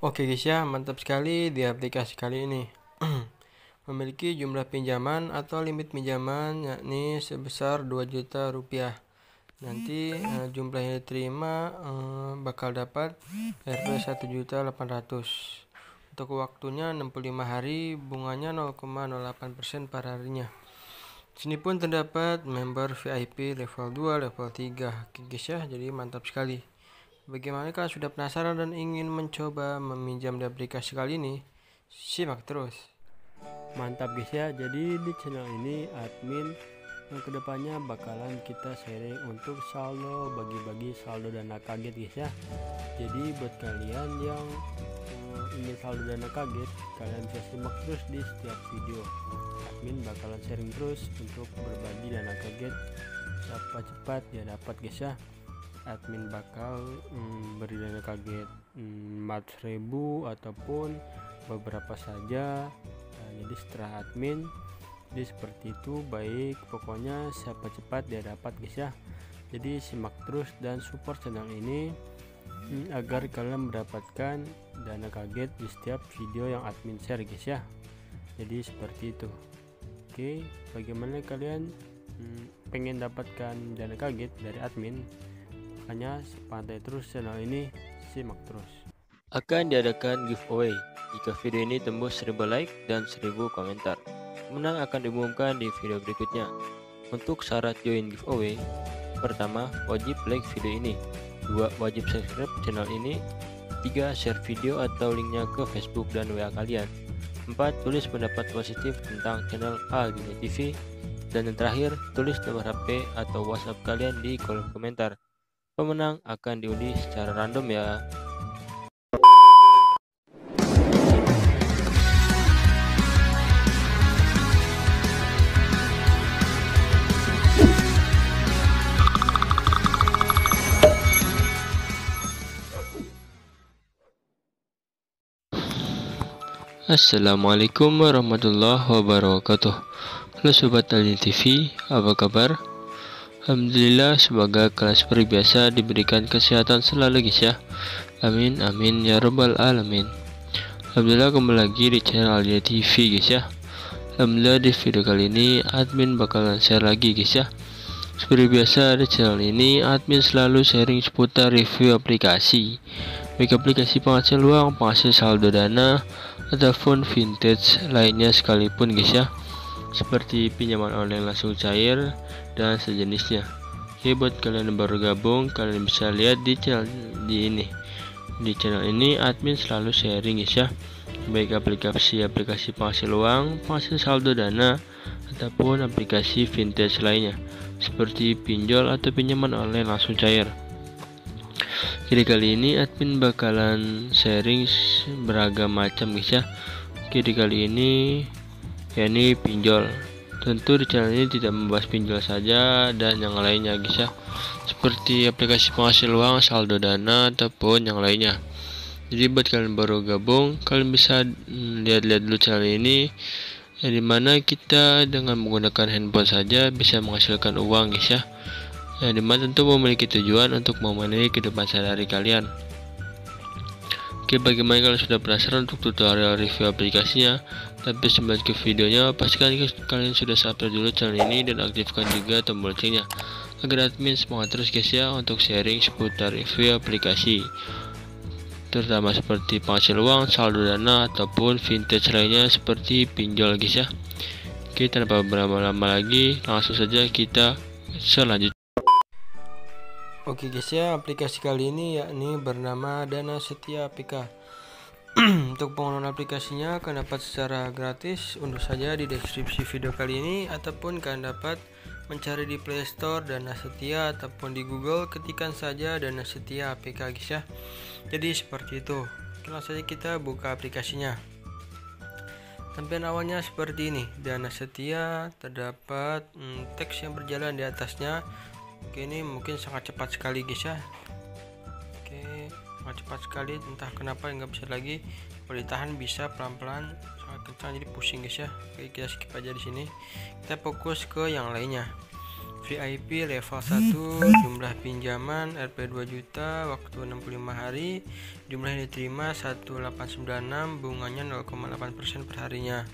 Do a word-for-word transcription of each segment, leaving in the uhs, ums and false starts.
Oke guys ya, mantap sekali di aplikasi kali ini. Memiliki jumlah pinjaman atau limit pinjaman yakni sebesar dua juta rupiah. Nanti eh, jumlah yang diterima eh, bakal dapat R P satu juta delapan ratus ribu. Untuk waktunya enam puluh lima hari, bunganya nol koma nol delapan persen per harinya. Sini pun terdapat member V I P level dua, level tiga. Oke guys ya, jadi mantap sekali. Bagaimana kalau sudah penasaran dan ingin mencoba meminjam di aplikasi kali ini? Simak terus. Mantap guys ya, jadi di channel ini admin yang kedepannya bakalan kita sharing untuk saldo, bagi-bagi saldo dana kaget guys ya. Jadi buat kalian yang uh, ingin saldo dana kaget, kalian bisa simak terus di setiap video. Admin bakalan sharing terus untuk berbagi dana kaget siapa cepat dia dapat guys ya. Admin bakal hmm, beri dana kaget hmm, empat ribu ataupun beberapa saja. Nah, jadi setelah admin jadi seperti itu, baik pokoknya siapa cepat dia dapat guys ya. Jadi simak terus dan support channel ini hmm, agar kalian mendapatkan dana kaget di setiap video yang admin share guys ya. Jadi seperti itu. Oke, bagaimana kalian hmm, pengen dapatkan dana kaget dari admin? Hanya pantau terus channel ini, simak terus. Akan diadakan giveaway jika video ini tembus seribu like dan seribu komentar. Pemenang akan diumumkan di video berikutnya. Untuk syarat join giveaway, pertama wajib like video ini, dua wajib subscribe channel ini, tiga share video atau linknya ke Facebook dan W A kalian, empat tulis pendapat positif tentang channel Aldini T V, dan yang terakhir tulis nomor H P atau WhatsApp kalian di kolom komentar. Pemenang akan diundi secara random ya. Assalamualaikum warahmatullahi wabarakatuh. Halo sobat Aldini T V, apa kabar? Alhamdulillah, semoga kelas seperti biasa diberikan kesehatan selalu guys ya. Amin amin ya robbal alamin. Alhamdulillah, kembali lagi di channel Aldini T V guys ya. Alhamdulillah, di video kali ini admin bakalan share lagi guys ya. Seperti biasa di channel ini admin selalu sharing seputar review aplikasi, baik aplikasi penghasil uang, penghasil saldo dana, ataupun vintage lainnya sekalipun guys ya, seperti pinjaman online langsung cair dan sejenisnya. Oke, buat kalian yang baru gabung, kalian bisa lihat di channel di ini. Di channel ini admin selalu sharing guys ya, baik aplikasi-aplikasi penghasil uang, penghasil saldo dana, ataupun aplikasi vintage lainnya, seperti pinjol atau pinjaman online langsung cair. Jadi kali ini admin bakalan sharing beragam macam guys ya. Oke, di kali ini yakni pinjol. Tentu di channel ini tidak membahas pinjol saja dan yang lainnya guys ya, seperti aplikasi penghasil uang, saldo dana, ataupun yang lainnya. Jadi buat kalian baru gabung, kalian bisa lihat-lihat dulu channel ini, yang dimana kita dengan menggunakan handphone saja bisa menghasilkan uang guys ya, yang dimana tentu memiliki tujuan untuk memenuhi kehidupan sehari-hari kalian. Oke, bagaimana kalau sudah penasaran untuk tutorial review aplikasinya? Tapi sebelum ke videonya, pastikan kalian sudah subscribe dulu channel ini dan aktifkan juga tombol loncengnya agar admin semangat terus guys ya untuk sharing seputar review aplikasi, terutama seperti penghasil uang, saldo dana, ataupun vintage lainnya seperti pinjol guys ya. Oke, tanpa berlama-lama lagi, langsung saja kita selanjutnya. Oke guys ya, aplikasi kali ini yakni bernama Dana Setia A P K. Untuk pengunduhan aplikasinya kalian dapat secara gratis, unduh saja di deskripsi video kali ini, ataupun kalian dapat mencari di Play Store Dana Setia, ataupun di Google ketikkan saja Dana Setia A P K guys ya. Jadi seperti itu. Langsung saja kita buka aplikasinya. Tampilan awalnya seperti ini, Dana Setia, terdapat hmm, teks yang berjalan di atasnya. Oke, ini mungkin sangat cepat sekali guys ya. Oke, sangat cepat sekali, entah kenapa nggak bisa lagi. Kalau ditahan bisa pelan-pelan, sangat kencang jadi pusing guys ya. Oke, kita skip aja di sini. Kita fokus ke yang lainnya. V I P level satu, jumlah pinjaman R P dua juta, waktu enam puluh lima hari, jumlah yang diterima seratus delapan puluh sembilan enam, bunganya nol koma delapan persen per harinya.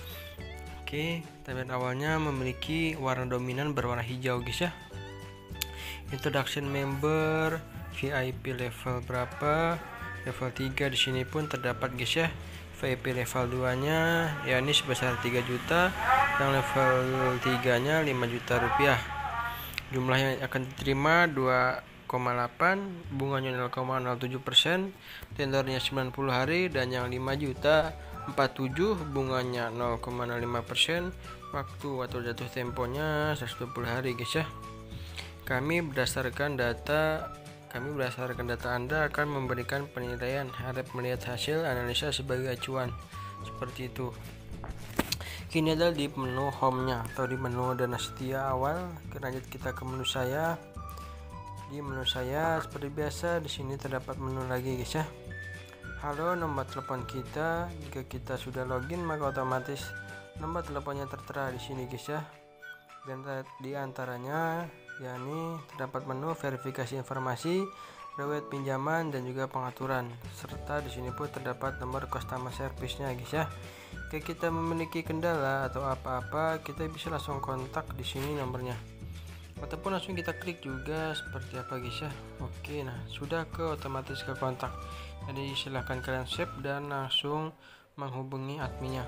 Oke, tampilan awalnya memiliki warna dominan berwarna hijau guys ya. Introduction member, V I P level berapa? Level tiga di sini pun terdapat guys ya. V I P level dua nya yakni sebesar tiga juta, yang level tiga nya lima juta rupiah. Jumlah yang akan diterima dua koma delapan, bunganya nol koma nol tujuh persen, tenornya sembilan puluh hari, dan yang lima juta empat puluh tujuh, bunganya nol koma nol lima persen, waktu atau jatuh temponya seratus dua puluh hari guys ya. Kami berdasarkan data kami berdasarkan data Anda akan memberikan penilaian, harap melihat hasil analisa sebagai acuan. Seperti itu. Kini adalah di menu home-nya atau di menu dana setia awal. Lanjut kita ke menu saya. Di menu saya seperti biasa di sini terdapat menu lagi guys ya. Halo, nomor telepon kita. Jika kita sudah login maka otomatis nomor teleponnya tertera di sini guys ya. Dan di antaranya yakni terdapat menu verifikasi informasi, riwayat pinjaman, dan juga pengaturan. Serta di sini pun terdapat nomor customer service-nya guys ya. Jika kita memiliki kendala atau apa-apa, kita bisa langsung kontak di sini nomornya. Ataupun langsung kita klik juga seperti apa guys ya. Oke, nah sudah ke otomatis ke kontak. Jadi silahkan kalian save dan langsung menghubungi adminnya.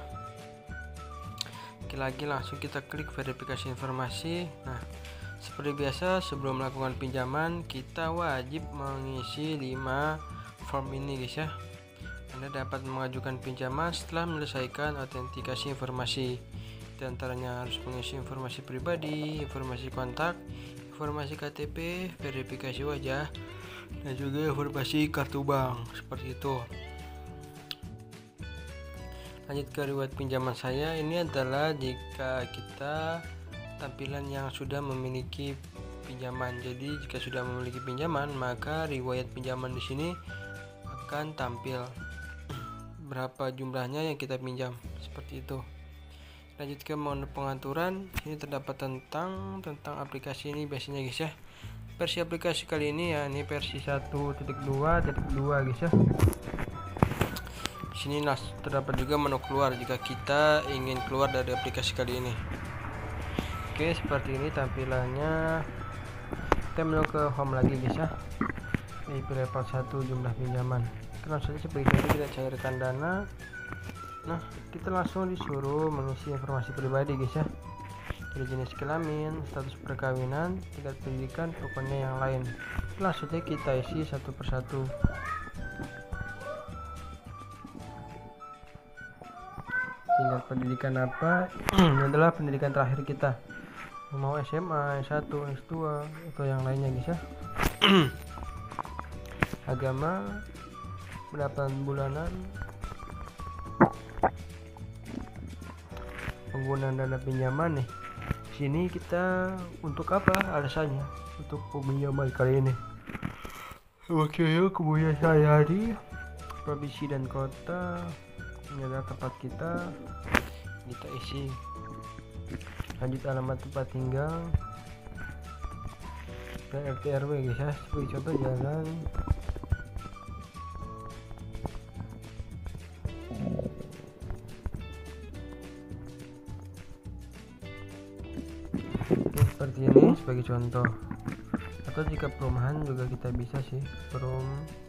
Oke, lagi langsung kita klik verifikasi informasi. Nah, seperti biasa sebelum melakukan pinjaman kita wajib mengisi lima form ini guys ya. Anda dapat mengajukan pinjaman setelah menyelesaikan autentikasi informasi. Di antaranya harus mengisi informasi pribadi, informasi kontak, informasi K T P, verifikasi wajah, dan juga informasi kartu bank. Seperti itu. Lanjut ke riwayat pinjaman saya. Ini adalah jika kita tampilan yang sudah memiliki pinjaman. Jadi jika sudah memiliki pinjaman, maka riwayat pinjaman di sini akan tampil berapa jumlahnya yang kita pinjam, seperti itu. Lanjut ke menu pengaturan. Ini terdapat tentang tentang aplikasi ini biasanya guys ya. Versi aplikasi kali ini ya ini versi satu titik dua titik dua guys ya. Di sini nah, terdapat juga menu keluar jika kita ingin keluar dari aplikasi kali ini. Oke, seperti ini tampilannya. Kita menu ke home lagi guys ya. V I P level satu, jumlah pinjaman. Kita langsung saja seperti itu, kita cairkan dana. Nah, kita langsung disuruh mengisi informasi pribadi guys ya. Jadi jenis kelamin, status perkawinan, tingkat pendidikan, pokoknya yang lain. Langsung saja kita isi satu persatu. Tingkat pendidikan apa? Ini adalah pendidikan terakhir kita. Mau S M A, S satu, S dua, atau yang lainnya guys ya. Agama, pendapatan bulanan, penggunaan dana pinjaman nih. Sini kita untuk apa alasannya? Untuk pinjaman kali ini. Waktunya kemudian sehari-hari, provinsi dan kota. Ini adalah tempat kita. Kita isi. Lanjut alamat tempat tinggal dan R T R W guys ya. Sebagai contoh jalan Oke, seperti ini sebagai contoh. Atau jika perumahan juga kita bisa sih perum.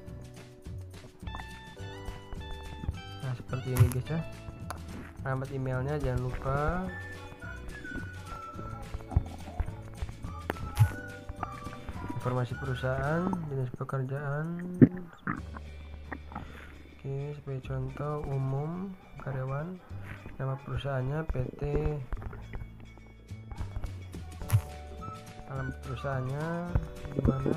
Nah seperti ini guys ya. Alamat emailnya jangan lupa. Informasi perusahaan, jenis pekerjaan. Oke, sebagai contoh umum karyawan, nama perusahaannya P T, alamat perusahaannya di mana.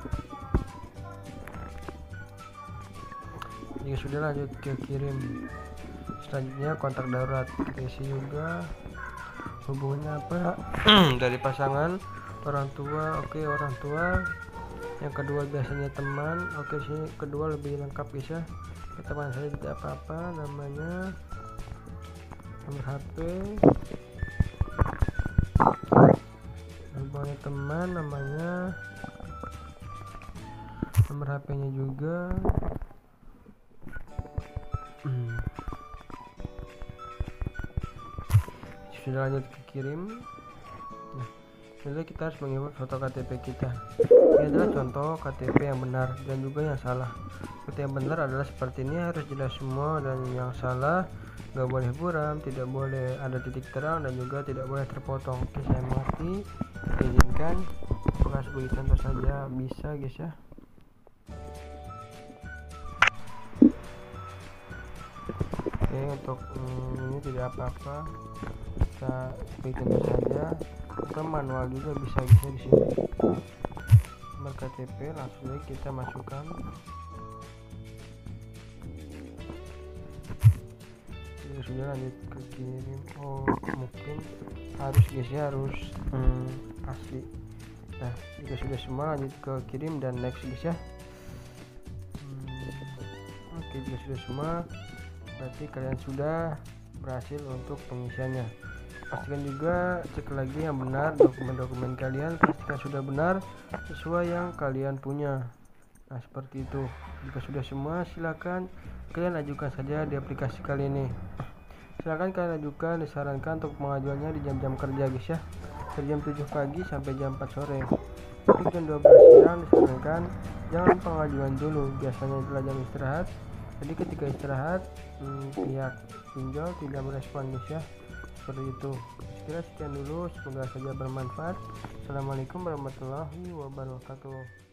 Jika sudah lanjut ke kirim. Selanjutnya kontak darurat, kita isi juga hubungannya apa dari pasangan, orang tua. Oke, orang tua. Yang kedua biasanya teman. Oke, sini kedua lebih lengkap guys ya. Teman saya tidak apa-apa, namanya, nomor H P, nomor teman, namanya, nomor H P-nya juga. hmm. Sudah lanjut ke kirim. Nah, jadi kita harus mengimport foto K T P kita. Ini adalah contoh K T P yang benar dan juga yang salah. Seperti yang benar adalah seperti ini, harus jelas semua, dan yang salah nggak boleh buram, tidak boleh ada titik terang, dan juga tidak boleh terpotong. Oke, saya mengerti. Izinkan bukan sebagai contoh saja, bisa guys ya. Oke, untuk hmm, ini tidak apa-apa, kita sebagai contoh saja. Kita manual juga bisa bisa di sini. Nomor K T P langsung aja kita masukkan. Jadi sudah lanjut ke kirim. Oh, mungkin harus guys ya, harus hmm, asli. Nah, jika sudah semua lanjut ke kirim dan next guys ya. hmm, Oke, jika sudah semua berarti kalian sudah berhasil untuk pengisiannya. Pastikan juga cek lagi yang benar dokumen-dokumen kalian, pastikan sudah benar sesuai yang kalian punya. Nah, seperti itu. Jika sudah semua, silakan kalian ajukan saja di aplikasi kali ini. Silakan kalian ajukan, disarankan untuk pengajuannya di jam-jam kerja guys ya, dari jam tujuh pagi sampai jam empat sore. Untuk jam dua belas siang disarankan jangan pengajuan dulu, biasanya adalah jam istirahat. Jadi ketika istirahat hmm, pihak pinjol tidak merespon guys ya, seperti itu. Sekira sekian dulu, semoga saja bermanfaat. Assalamualaikum warahmatullahi wabarakatuh.